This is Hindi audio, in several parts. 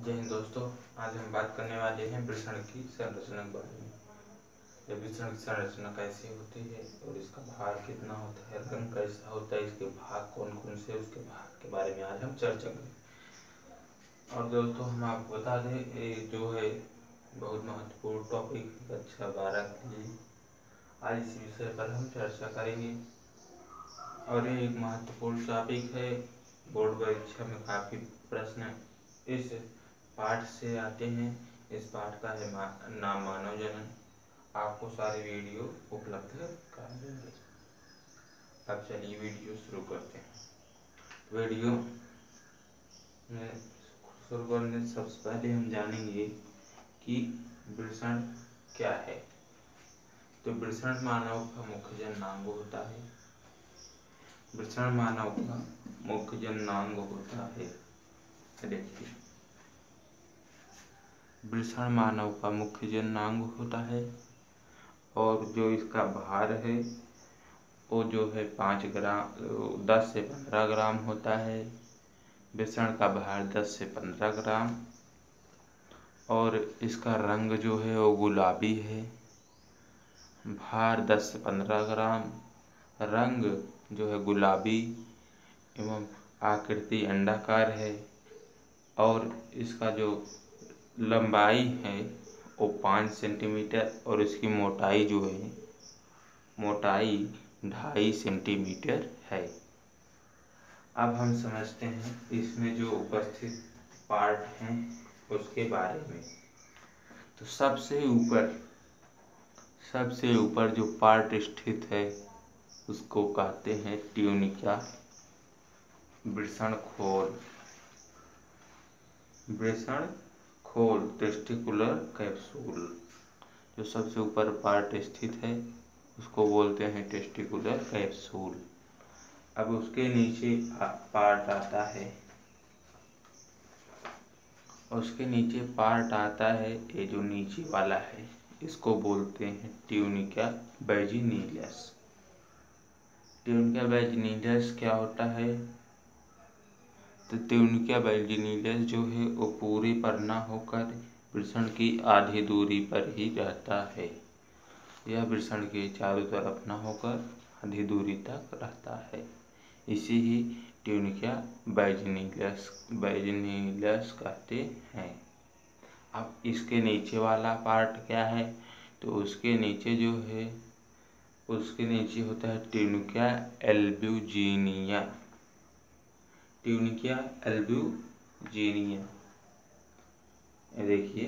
जय हिंद दोस्तों। आज हम बात करने वाले हैं वृषण की संरचना के बारे में। ये वृषण की संरचना कैसी होती है और इसका भार कितना होता है, रंग कैसा होता है, इसके भाग कौन कौन से, उसके भाग के बारे में आज हम चर्चा करें। और दोस्तों हम आपको बता दें, ये जो है बहुत महत्वपूर्ण टॉपिक कक्षा 12 के लिए। आज इस विषय पर हम चर्चा करेंगे और ये एक महत्वपूर्ण टॉपिक है। बोर्ड परीक्षा में काफी प्रश्न इस पाठ से आते हैं। इस पाठ का है नाम मानव जनन। आपको सारे वीडियो उपलब्ध करा देंगे। अब चलिए वीडियो शुरू करते हैं। वीडियो में शुरू करने से सबसे पहले हम जानेंगे कि वृषण क्या है। तो वृषण मानव का मुख्य जननांग होता है। वृषण मानव का मुख्य जननांग होता है। देखिए, वृषण मानव का मुख्य जननांग होता है और जो इसका भार है वो जो है 5 ग्राम 10 से 15 ग्राम होता है। वृषण का भार 10 से 15 ग्राम और इसका रंग जो है वो गुलाबी है। भार 10 से 15 ग्राम, रंग जो है गुलाबी एवं आकृति अंडाकार है और इसका जो लंबाई है वो 5 सेंटीमीटर और इसकी मोटाई जो है मोटाई 2.5 सेंटीमीटर है। अब हम समझते हैं इसमें जो उपस्थित पार्ट हैं उसके बारे में। तो सबसे ऊपर जो पार्ट स्थित है उसको कहते हैं ट्यूनिका, वृषण खोल टेस्टिकुलर कैप्सूल। जो सबसे ऊपर पार्ट स्थित है उसको बोलते हैं टेस्टिकुलर कैप्सूल। अब उसके नीचे पार्ट आता है ये जो नीचे वाला है इसको बोलते हैं ट्यूनिका वैजिनिलिस। ट्यूनिका वैजिनिलिस क्या होता है? तो ट्यूनिका वैजिनिलिस जो है वो पूरे पर ना होकर वृषण की आधी दूरी पर ही रहता है। यह वृषण के चारों तरफ न होकर आधी दूरी तक रहता है। इसी ही ट्यूनिका वैजिनिलिस कहते हैं। अब इसके नीचे वाला पार्ट क्या है? तो उसके नीचे होता है ट्यूनिका एल्ब्यूजिनिया। ट्यूनिका एल्ब्यूजिनिया, ये देखिए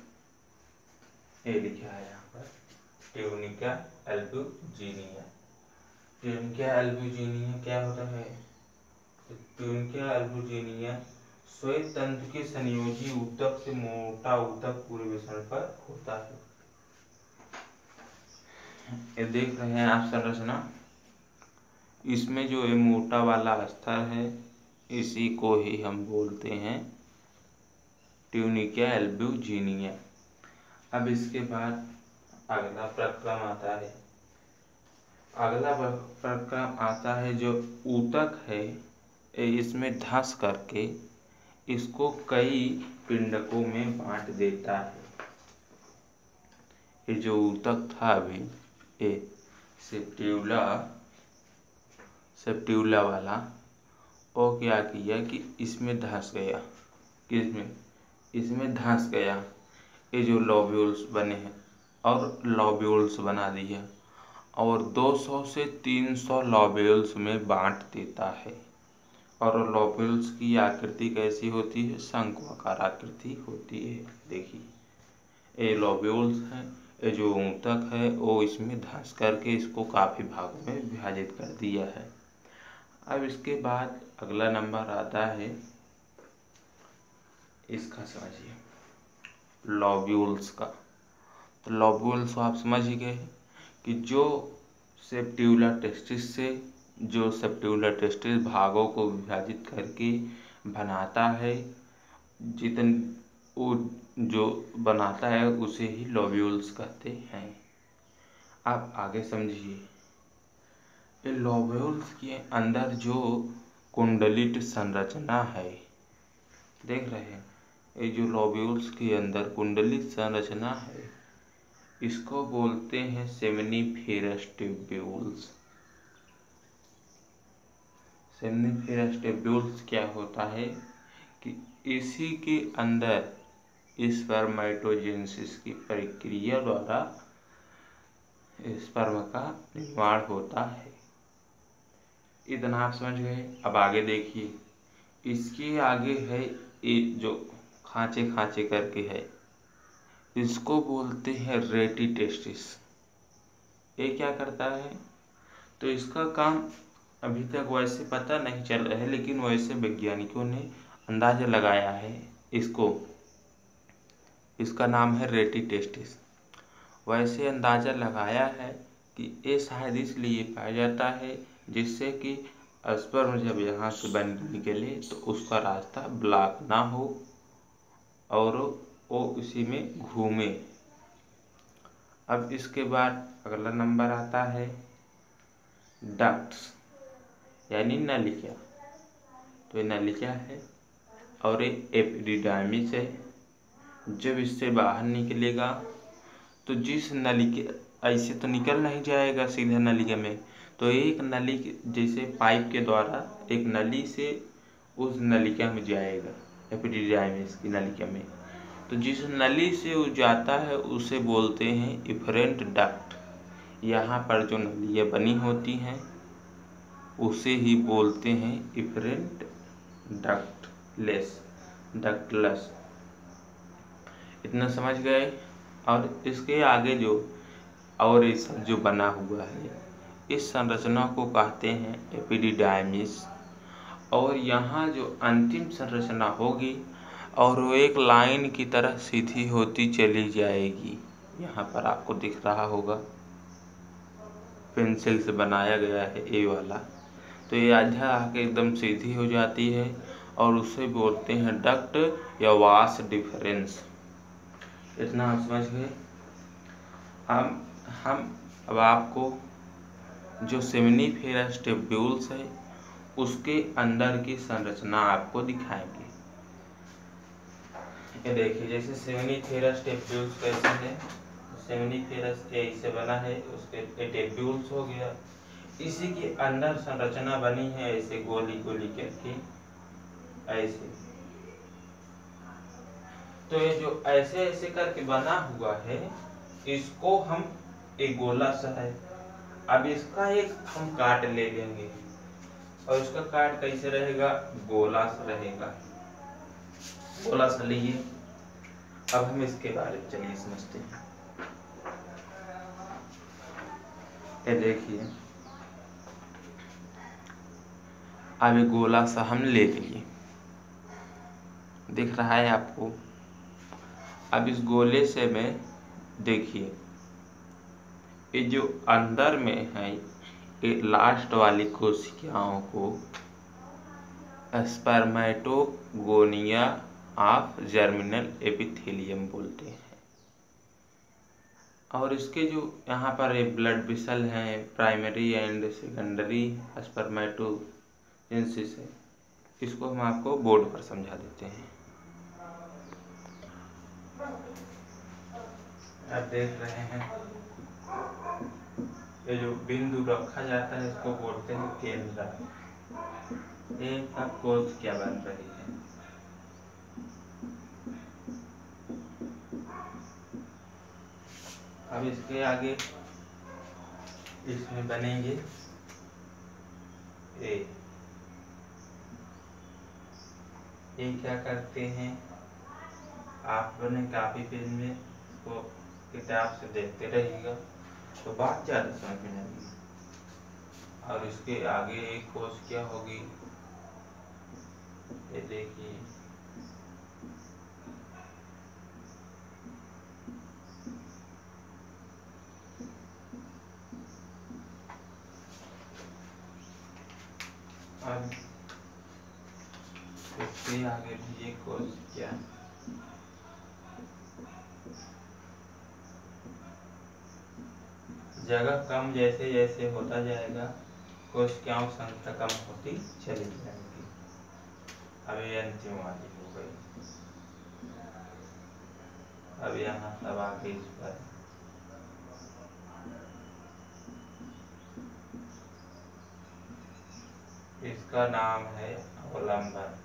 ये लिखा है यहाँ पर ट्यूनिका एल्ब्यूजिनिया। ट्यूनिका एल्ब्यूजिनिया क्या होता है? तो ट्यूनिका एल्ब्यूजिनिया श्वेत तंतु के संयोजी ऊतक से मोटा ऊतक पूरे वृषण पर होता है। ये देख रहे हैं आप संरचना। इसमें जो ये मोटा वाला स्तर है इसी को ही हम बोलते हैं ट्यूनिका एल्ब्यूजिनिया। अब इसके बाद अगला प्रक्रम आता है जो ऊतक है। इसमें धंस करके इसको कई पिंडकों में बांट देता है। ये जो ऊतक था अभी ये सेप्टिउला वाला, वो क्या किया कि इसमें धंस गया। इसमें धंस गया। ये जो लॉब्यूल्स बने हैं और लॉब्यूल्स बना दिया और 200 से 300 लॉब्यूल्स में बांट देता है। और लॉब्यूल्स की आकृति कैसी होती है? शंक्वाकार आकृति होती है। देखिए ये लॉब्यूल्स हैं। ये जो ऊतक है वो इसमें धंस करके इसको काफी भागों में विभाजित कर दिया है। अब इसके बाद अगला नंबर आता है इसका, समझिए लॉब्यूल्स का। तो लॉब्यूल्स आप समझ ही गए कि जो सेप्टिउला टेस्टिस भागों को विभाजित करके बनाता है, वो जो बनाता है उसे ही लॉब्यूल्स कहते हैं। आप आगे समझिए, ये लॉब्यूल्स के अंदर जो कुंडलित संरचना है, देख रहे हैं ये जो लोब्यूल्स के अंदर कुंडली संरचना है इसको बोलते हैं सेमनीफेरस ट्यूब्यूल्स। सेमनीफेरस ट्यूब्यूल्स क्या होता है कि इसी के अंदर स्पर्मेटोजेनेसिस की प्रक्रिया द्वारा स्पर्म का निर्माण होता है। इतना आप समझ गए। अब आगे देखिए, इसके आगे है एक जो खांचे खांचे करके है, इसको बोलते हैं रेटिटेस्टिस। ये क्या करता है? तो इसका काम अभी तक वैसे पता नहीं चल रहा है, लेकिन वैसे वैज्ञानिकों ने अंदाजा लगाया है इसको, इसका नाम है रेटिटेस्टिस। वैसे अंदाजा लगाया है कि ये शायद इसलिए पाया जाता है जिससे कि स्पर्म जब यहाँ से बन निकले तो उसका रास्ता ब्लॉक ना हो और वो उसी में घूमे। अब इसके बाद अगला नंबर आता है डक्ट्स यानी नलिका। तो ये नलिका है और ये एपिडिडाइमिस है। जब इससे बाहर निकलेगा तो जिस नलिका, ऐसे तो निकल नहीं जाएगा सीधा नलिका में, तो एक नली जैसे पाइप के द्वारा एक नली से उस नलिका में जाएगा, एपिडिडाइमिस की नलिका में। तो जिस नली से वो जाता है उसे बोलते हैं इफरेंट डक्ट। यहाँ पर जो नलियाँ बनी होती हैं उसे ही बोलते हैं इफरेंट डक्टलेस। इतना समझ गए। और इसके आगे जो और ये सब जो बना हुआ है इस संरचना को कहते हैं एपिडिडाइमिस। और यहाँ जो अंतिम संरचना होगी और वो एक लाइन की तरह सीधी होती चली जाएगी। यहाँ पर आपको दिख रहा होगा पेंसिल से बनाया गया है ये वाला। तो ये आधा आके एकदम सीधी हो जाती है और उसे बोलते हैं डक्ट या वास डिफरेंस। इतना आप समझ गए। हम अब आपको जो सेमनीफेरस ट्यूब्यूल्स है उसके अंदर की संरचना आपको दिखाएंगे। ये देखिए, जैसे सेमनीफेरस ट्यूब्यूल्स कैसे है, सेमनीफेरस ऐसे बना है, उसके ट्यूब्यूल्स हो गया। इसी के अंदर संरचना बनी है ऐसे गोली गोली करके ऐसे। तो ये जो ऐसे ऐसे करके बना हुआ है इसको हम एक गोला सा है। अब इसका एक हम काट ले लेंगे और इसका काट कैसे रहेगा, गोला सा रहेगा, गोला सा लिए। अब हम इसके बारे में चलिए समझते हैं। ये देखिए, अब ये गोला सा हम ले लिए, दिख रहा है आपको। अब इस गोले से में देखिए ये जो अंदर में है ये लास्ट वाली कोशिकाओं को स्पर्मेटोगोनिया ऑफ जर्मिनल एपिथेलियम बोलते हैं। और इसके जो यहाँ पर ये ब्लड वेसल हैं, प्राइमरी एंड सेकेंडरी स्पर्मेटोजेनेसिस है, इसको हम आपको बोर्ड पर समझा देते हैं। आप देख रहे हैं ये जो बिंदु रखा जाता है इसको बोलते हैं केंद्र। ये अब कोश क्या बन रही है, अब इसके आगे इसमें बनेंगे ये क्या करते हैं, आप अपने कॉपी पेन में इसको किताब से देखते रहिएगा तो बात ज़्यादा समझ में आएगी। और इसके आगे एक कोश क्या होगी, ये देखिए अब इसके आगे भी एक कोश क्या, जगह कम जैसे जैसे होता जाएगा कोशिकाओं की संख्या कम होती चली जाएगी। अब ये अंतिम वाली हो गई। अब यहाँ सब आगे इस पर इसका नाम है अवलंबन।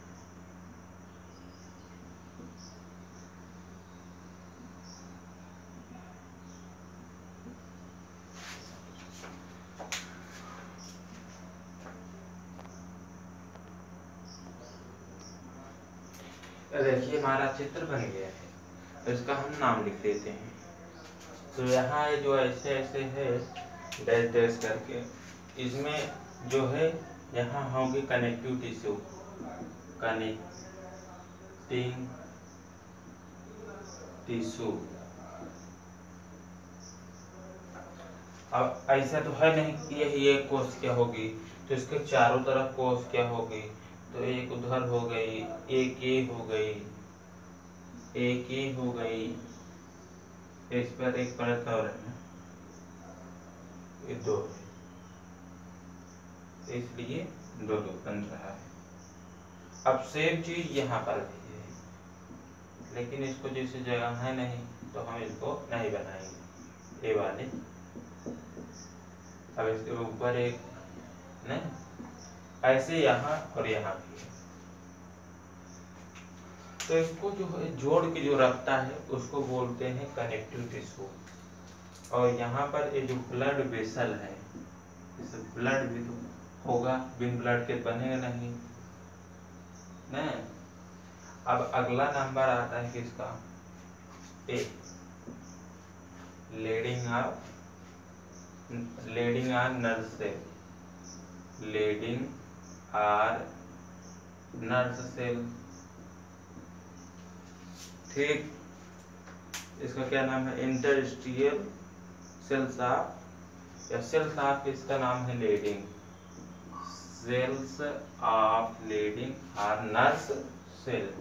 देखिए हमारा चित्र बन गया है, तो इसका हम नाम लिख देते हैं। तो यहाँ जो ऐसे ऐसे है डैश डैश करके, इसमें जो है यहाँ होंगे कनेक्टिव टिश्यू, कनेक्टिंग टिश्यू। अब ऐसा तो है नहीं कि यही एक कोशिका होगी, तो इसके चारों तरफ कोशिका होगी। तो एक उधर हो गई, एक ये हो गई, एक ये हो गई, इस पर एक परत और है, ये दो है, इसलिए दो दो बन रहा है। अब सेम चीज यहाँ पर भी है, लेकिन इसको जैसे जगह है नहीं तो हम इसको नहीं बनाएंगे ये वाले। अब इसके ऊपर एक नहीं, ऐसे यहाँ और यहाँ भी है। तो इसको जो है जोड़ के जो रखता है उसको बोलते हैं कनेक्टिव टिश्यू। और यहाँ पर ये जो ब्लड वेसल है, इस ब्लड भी तो होगा, बिन ब्लड के बनेगा नहीं। अब अगला नंबर आता है किसका, ए, Leydig or nerve cell, Leydig or nerve cell. ठीक, इसका क्या नाम है, इंटरस्टिशियल सेल्स ऑफ, या सेल्स ऑफ इसका नाम है Leydig, cells of Leydig or nerve cell.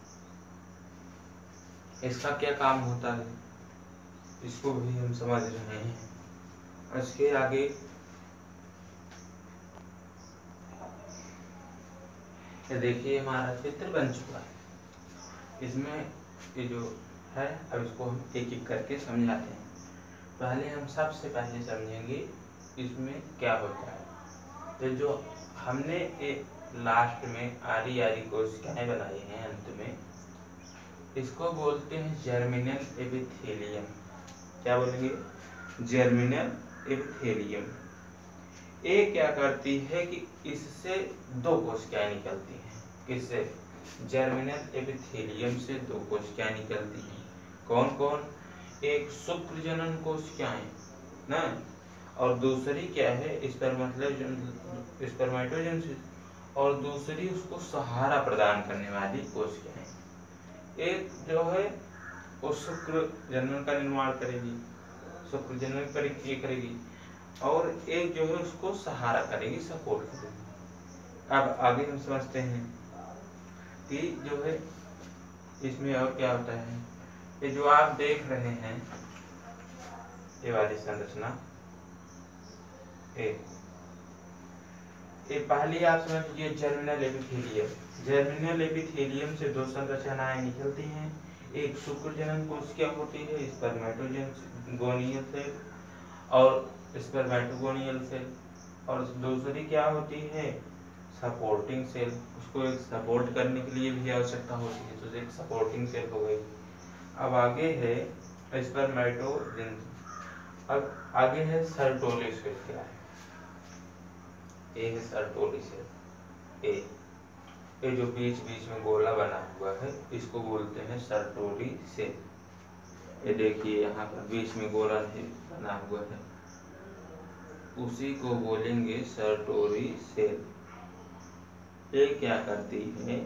इसका क्या काम होता है इसको भी हम समझ रहे हैं। इसके आगे देखिए हमारा चित्र बन चुका है। इसमें ये जो है, अब इसको हम एक एक करके समझाते हैं। पहले हम सबसे पहले समझेंगे इसमें क्या होता है। तो जो हमने एक लास्ट में आरी आरी कोशिकाएं बनाई हैं अंत में, इसको बोलते हैं जर्मिनल एपिथेलियम। क्या बोलेंगे, जर्मिनल एपिथेलियम। ये क्या करती है कि इससे दो कोशिकाएं निकलती हैं। इससे जर्मिनल एपिथेलियम से दो कोशिकाएं निकलती हैं। कौन कौन, एक शुक्रजनन कोशिकाएं ना, और दूसरी क्या है स्पर्मेटोजन, और दूसरी उसको सहारा प्रदान करने वाली कोशिकाएं। एक जो है वो शुक्र जनन का निर्माण करेगी, शुक्र जनन करेगी, और एक जो है उसको सहारा करेगी, सपोर्ट करेगी। अब आगे हम समझते हैं कि जो है इसमें और क्या होता है। ये जो आप देख रहे हैं ये वाली संरचना, ये पहली आप समझ लीजिए जर्मिनल एपिथेलियम। जर्मिनल एपिथेलियम से दो संरचनाएं निकलती हैं, एक शुक्रजनन कोशिका होती है स्पर्मेटोगोनियल सेल, और स्पर्मेटोगोनियल सेल, और दूसरी क्या होती है, सपोर्टिंग सेल। उसको एक सपोर्ट करने के लिए भी आवश्यकता होती है, तो एक सपोर्टिंग सेल हो गई। अब आगे है स्पर्मेटोजन, अब आगे है सर्टोली सेल। क्या है, ये है सर्टोली सेल। ये जो बीच बीच में गोला बना हुआ है इसको बोलते हैं सर्टोली सेल। ये देखिए यहाँ पर बीच में गोला बना हुआ है, उसी को बोलेंगे सर्टोली सेल। ये क्या करती है,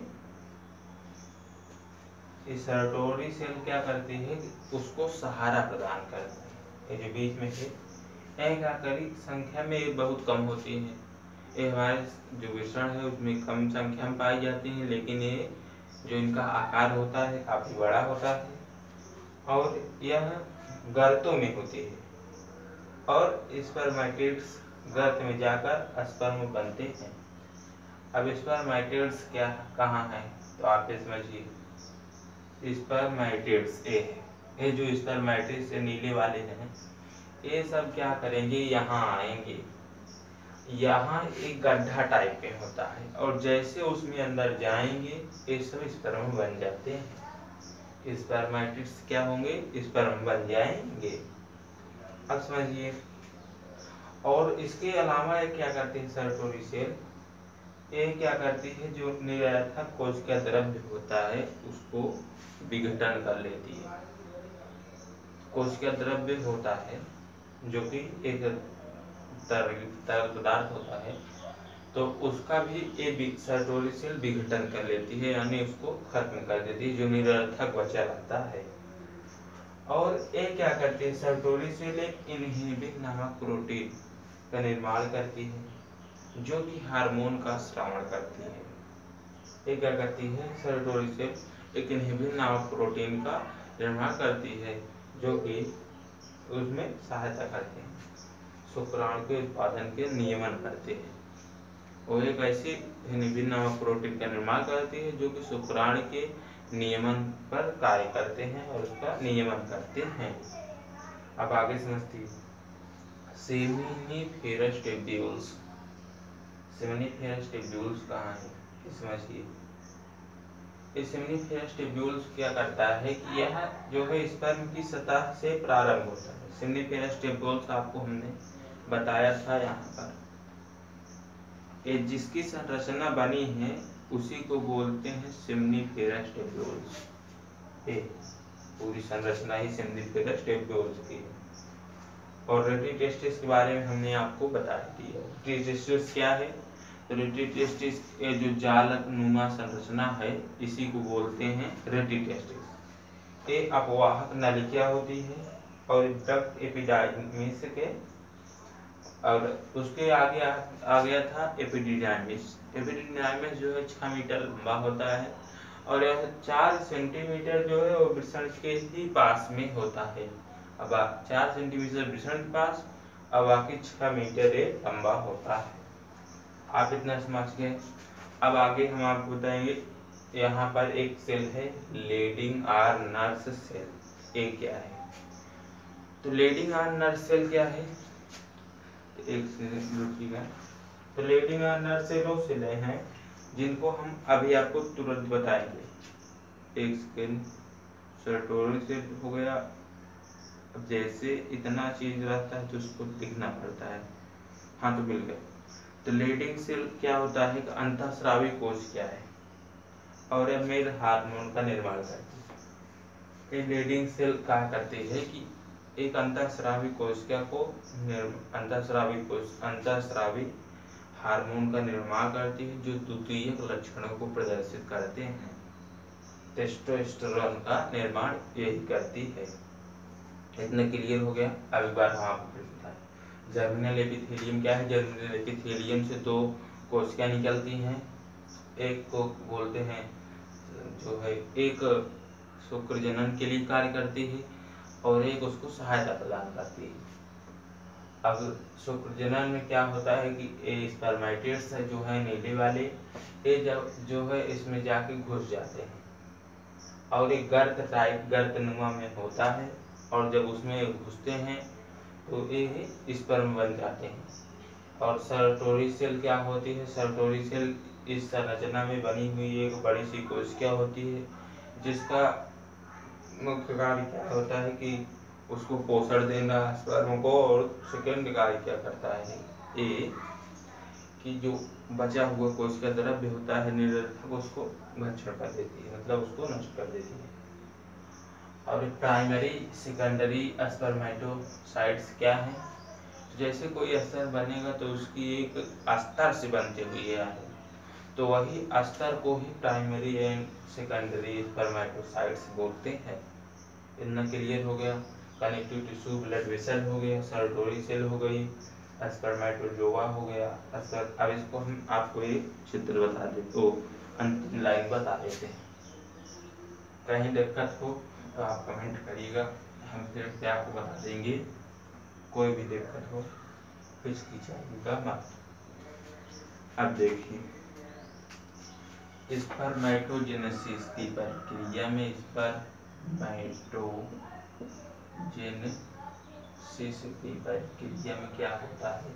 इस सर्टोली सेल क्या करती है कि उसको सहारा प्रदान करती है। ये जो बीच में है क्या करी, संख्या में ये बहुत कम होती है। ये हमारे जो विषण है उसमें कम संख्या में पाई जाती है, लेकिन ये जो इनका आकार होता है काफी बड़ा होता है, और यह गर्तों में होती है, और स्पर्मेटिड्स गर्त में जाकर स्पर्म बनते हैं। अब स्पर्मेटिड्स क्या कहाँ है, तो आप ये समझिए स्पर्मेटिड्स ये है। ये जो स्पर्मेटिड्स नीले वाले हैं, ये सब क्या करेंगे, यहाँ आएंगे। यहाँ एक गड्ढा टाइप में होता है और जैसे उसमें अंदर जाएंगे ये सब स्पर्म बन जाते हैं। स्पर्मेटिड्स क्या होंगे, स्पर्म बन जाएंगे। अब समझिए। और इसके अलावा ये क्या करती है सर्टोरी सेल, ये क्या करती है, जो निरर्थक कोशिका द्रव्य होता है उसको विघटन कर लेती है। कोशिका द्रव्य होता है जो कि एक तरल पदार्थ होता है, तो उसका भी ये सर्टोरी सेल विघटन कर लेती है, यानी उसको खत्म कर देती है, जो निरर्थक बचा रहता है। और ये क्या करती है सर्टोरी सेल, इनहिबिन नामक प्रोटीन का निर्माण करती है जो कि हार्मोन का स्रावण करती है। ये क्या करती है सर्टोरी सेल, एक इनहिबिन नामक प्रोटीन का निर्माण करती है जो कि उसमें सहायता करते हैं, शुक्राणु के उत्पादन के नियमन करते हैं। वो एक ऐसी इनहिबिन नामक प्रोटीन का निर्माण करती है जो कि शुक्राणु के नियमन पर कार्य करते हैं और उसका नियमन करते हैं। अब आगे समझते हैं सेमिनिफेरस ट्यूब्यूल्स। सेमिनिफेरस ट्यूब्यूल्स कहाँ है समझिए। इस सेमिनिफेरस ट्यूब्यूल्स क्या करता है कि यह जो है स्पर्म की सतह से प्रारंभ होता है। सेमिनिफेरस ट्यूब्यूल्स आपको हमने बताया था यहाँ पर, ये जिसकी संरचना बनी है उसी को बोलते हैं सेमिनिफेरस ट्यूब्यूल्स। पूरी संरचना ही सेमिनिफेरस ट्यूब्यूल्स की है। और रेटिटेस्टिस के बारे में हमने आपको बता दिया। रेटिटेस्टिस क्या है, रेटिटेस्टिस जो जालक नुमा संरचना है इसी को बोलते हैं रेटिटेस्टिस। ये अपवाहक नलिका होती है और डक्ट एपिडाइमिस के, और उसके आगे आ गया था एपिडिडाइमिस। एपिडिडाइमिस जो है 6 मीटर लंबा होता है और यह 4 सेंटीमीटर जो है वो वृषण के ही पास में होता है। अब 4 सेंटीमीटर वृषण के पास, अब बाकी 6 मीटर ये लंबा होता है। आप इतना समझ गए। अब आगे हम आपको बताएंगे, यहाँ पर एक सेल है लीडिंग आर नर्स सेल। ये क्या है, तो लीडिंग आर नर्स सेल क्या है, एक सेकंड रुकिएगा। तो लीडिंग आर नर्स सेल वो सेलें हैं जिनको हम अभी आपको तुरंत बताएंगे। एक सेकंड, सर्टोरी सेल हो गया। अब जैसे इतना चीज रहता है तो उसको लिखना पड़ता है। हाँ तो मिल गया। तो लीडिंग सेल क्या होता है कि अंतःस्रावी कोश क्या है और यह मेल हार्मोन का निर्माण करती है। ये लीडिंग सेल क्या करती है कि एक अंतःस्रावी कोशिका को अंतःस्रावी हार्मोन का निर्माण करती है जो द्वितीयक लक्षणों को प्रदर्शित करते हैं। टेस्टोस्टेरोन का निर्माण यही करती है। इतना क्लियर हो गया। अब एक बार हम आपको बताएं, जर्मिनल एपिथेलियम क्या है। जर्मिनल एपिथेलियम से 2 कोशिका निकलती हैं। एक को बोलते हैं जो है, एक शुक्र जनन के लिए कार्य करती है और एक उसको सहायता प्रदान करती है। अब शुक्र जनन में क्या होता है कि ये स्पर्मेटिड्स जो है नीले वाले, ये जब जो है इसमें जाके घुस जाते हैं और एक गर्तनुमा में होता है, और जब उसमें घुसते हैं तो ये स्पर्म बन जाते हैं। और सर्टोरी सेल क्या होती है, सर्टोरी सेल इस संरचना में बनी हुई एक बड़ी सी कोशिका होती है जिसका मुख्य कार्य क्या होता है कि उसको पोषण देना स्पर्म को, और सेकंड कार्य क्या करता है ये कि जो बचा हुआ कोशिका द्रव्य होता है निरर्थक, उसको भक्षण कर देती है, मतलब उसको नष्ट कर देती है। और प्राइमरी सेकेंडरी स्पर्मेटोसाइट्स क्या है, जैसे कोई अस्तर बनेगा तो उसकी एक अस्तर से बनते हुए है, तो वही अस्तर को ही प्राइमरी एंड सेकेंडरी स्पर्मेटोसाइट्स बोलते हैं। इतना क्लियर हो गया। कनेक्टिव टिश्यू ब्लड वेसल हो गया, सर्टोरी सेल हो गई, स्पर्मेटोजोआ हो गया। अब इसको हम आपको एक चित्र बता देते, अंतिम लाइन बता देते हैं। कहीं दिक्कत हो तो आप कमेंट करिएगा, हम फिर से आपको बता देंगे। कोई भी दिक्कत हो हिचकिचाइएगा मत। अब देखिए, स्पर्मेटोजेनेसिस की प्रक्रिया में स्पर्मेटोजेनेसिस की प्रक्रिया में क्या होता है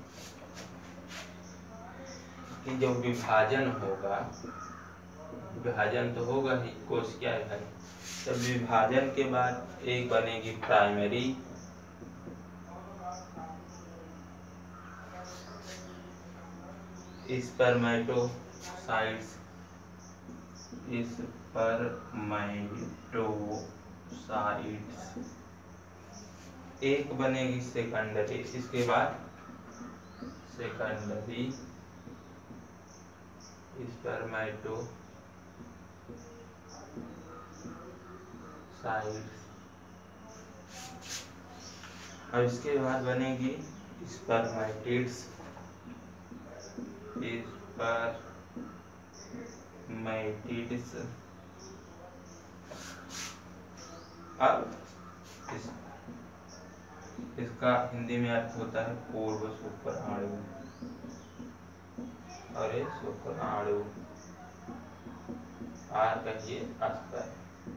कि जब विभाजन होगा, विभाजन तो होगा ही, कोशिका विभाजन, तब विभाजन के बाद एक बनेगी प्राइमरी स्पर्मेटोसाइट्स, एक बनेगी सेकेंडरी, इसके बाद सेकेंडरी स्पर्मेटोसाइट्स, और इसके बाद बनेगी स्पर्मेटिड्स, अब इसका हिंदी में अर्थ होता है पूर्व शुक्राणु, और ये शुक्राणु आर कहिए अस्तर।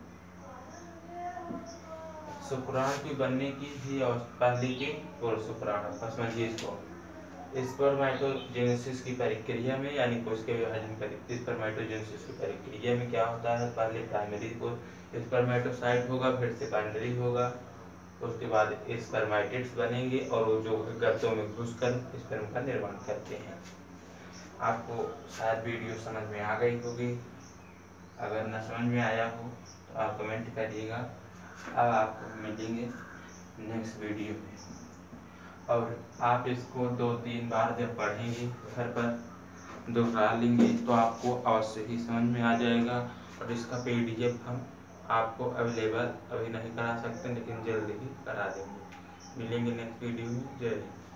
शुक्राणु की बनने की भी पहले के पूर्व शुक्राणु, समझिए इसको। स्पर्मेटोजेनेसिस की प्रक्रिया में यानी कोशिका विभाजन स्पर्मेटोजेनेसिस की प्रक्रिया में क्या होता है, पहले प्राइमरी को स्पर्मेटोसाइट होगा, फिर सेकेंडरी होगा, उसके बाद स्पर्मेटिड्स बनेंगे और वो जो गर्तों में घुसकर स्पर्म का निर्माण करते हैं। आपको शायद वीडियो समझ में आ गई होगी, अगर न समझ में आया हो तो आप कमेंट करिएगा। अब आपको मिलेंगे नेक्स्ट वीडियो में, और आप इसको 2-3 बार जब पढ़ेंगे घर पर दोहरा लेंगे तो आपको अवश्य ही समझ में आ जाएगा। और इसका PDF हम आपको अवेलेबल अभी नहीं करा सकते, लेकिन जल्द ही करा देंगे। मिलेंगे नेक्स्ट वीडियो में। जय हिंद।